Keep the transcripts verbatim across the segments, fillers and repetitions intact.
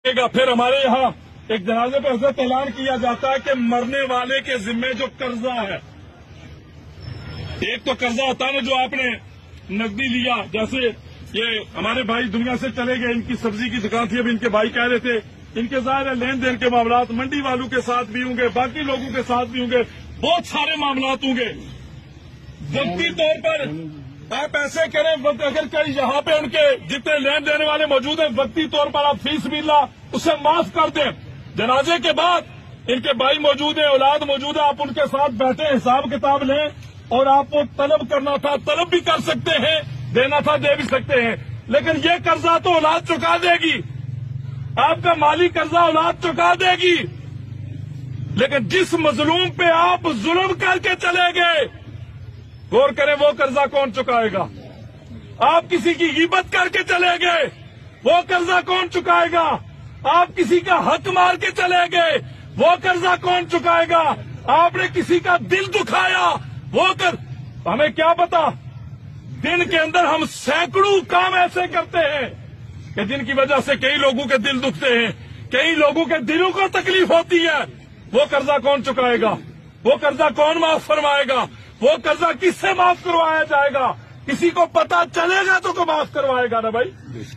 پھر ہمارے یہاں ایک جنازے پہ حضرت اعلان کیا جاتا ہے کہ مرنے والے کے ذمے جو قرضہ ہے، ایک تو قرضہ ہوتا ہے نا جو آپ نے نقدی لیا، جیسے یہ ہمارے بھائی دنیا سے چلے گئے، ان کی سبزی کی دکان تھی، اب ان کے بھائی کہہ رہے تھے ان کے ظاہر ہے لین دین کے معاملات منڈی والوں کے ساتھ بھی ہوں گے، باقی لوگوں کے ساتھ بھی ہوں گے، بہت سارے معاملات ہوں گے۔ وقتی طور پر آپ ایسے کریں، اگر کہیں یہاں پہ ان کے جتنے لین دینے والے موجود ہیں، وقتی طور پر آپ فی سبیل اللہ اسے معاف کر دیں۔ جنازے کے بعد ان کے بھائی موجود ہیں، اولاد موجود ہے، آپ ان کے ساتھ بیٹھے حساب کتاب لیں، اور آپ کو طلب کرنا تھا طلب بھی کر سکتے ہیں، دینا تھا دے بھی سکتے ہیں، لیکن یہ قرضہ تو اولاد چکا دے گی، آپ کا مالی قرضہ اولاد چکا دے گی، لیکن جس مظلوم پہ آپ ظلم کر کے چلے گئے، غور کریں وہ قرضہ کون چکائے گا؟ آپ کسی کی غیبت کر کے چلے گئے، وہ قرضہ کون چکائے گا؟ آپ کسی کا حق مار کے چلے گئے، وہ قرضہ کون چکائے گا؟ آپ نے کسی کا دل دکھایا، وہ کر ہمیں کیا پتا، دن کے اندر ہم سینکڑوں کام ایسے کرتے ہیں کہ جن کی وجہ سے کئی لوگوں کے دل دکھتے ہیں، کئی لوگوں کے دلوں کو تکلیف ہوتی ہے، وہ قرضہ کون چکائے گا؟ وہ قرضہ کون معاف فرمائے گا؟ وہ قرضہ کس سے معاف کروایا جائے گا؟ کسی کو پتا چلے گا تو کو معاف کروائے گا نا بھائی۔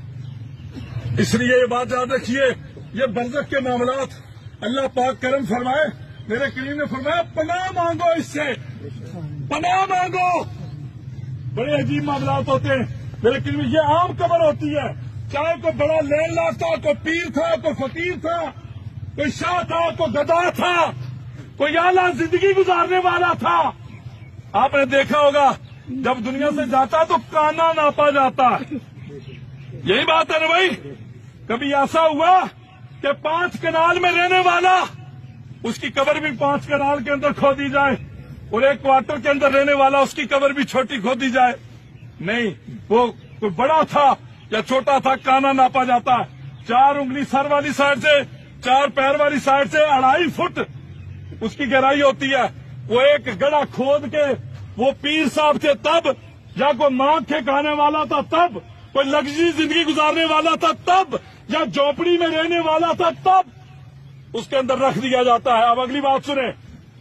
اس لیے یہ بات یاد رکھیے، یہ برزخ کے معاملات اللہ پاک کرم فرمائے، میرے کریم نے فرمایا پناہ مانگو، اس سے پناہ مانگو۔ بڑے عجیب معاملات ہوتے ہیں میرے کریم، یہ عام قبر ہوتی ہے، چاہے کوئی بڑا لین لاف تھا، کوئی پیر تھا، کوئی فقیر تھا، کوئی شاہ تھا، کوئی گدا تھا، کوئی اعلیٰ زندگی گزارنے والا تھا۔ آپ نے دیکھا ہوگا جب دنیا سے جاتا تو کانا ناپا جاتا ہے، یہی بات ہے نا بھائی۔ کبھی ایسا ہوا کہ پانچ کنال میں رہنے والا، اس کی قبر بھی پانچ کنال کے اندر کھودی جائے، اور ایک کوارٹر کے اندر رہنے والا اس کی قبر بھی چھوٹی کھودی جائے؟ نہیں، وہ کوئی بڑا تھا یا چھوٹا تھا، کانا ناپا جاتا ہے۔ چار انگلی سر والی سائڈ سے، چار پیر والی سائڈ سے اڑائی فٹ اس کی گہرائی ہوتی ہے۔ وہ ایک گڑھا کھود کے وہ پیر صاحب تھے تب، یا کوئی مانگ کے کھانے والا تھا تب، کوئی لگژری زندگی گزارنے والا تھا تب، یا جھونپڑی میں رہنے والا تھا تب اس کے اندر رکھ دیا جاتا ہے۔ اب اگلی بات سنیں،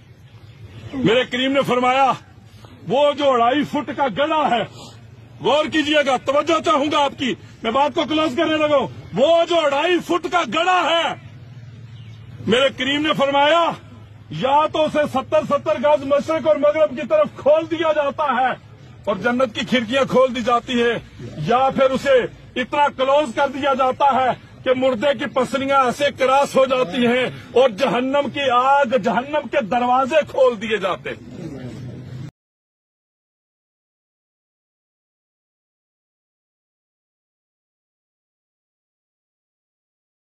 میرے کریم نے فرمایا وہ جو اڑائی فٹ کا گڑھا ہے، غور کیجئے گا، توجہ چاہوں گا آپ کی، میں بات کو کلوز کرنے لگا ہوں، وہ جو اڑائی فٹ کا گڑھا ہے، میرے کریم نے فرمایا یا تو اسے ستر ستر گز مشرق اور مغرب کی طرف کھول دیا جاتا ہے اور جنت کی کھڑکیاں کھول دی جاتی ہیں، یا پھر اسے اتنا کلوز کر دیا جاتا ہے کہ مردے کی پسلیاں ایسے کراس ہو جاتی ہیں اور جہنم کی آگ، جہنم کے دروازے کھول دیے جاتے ہیں۔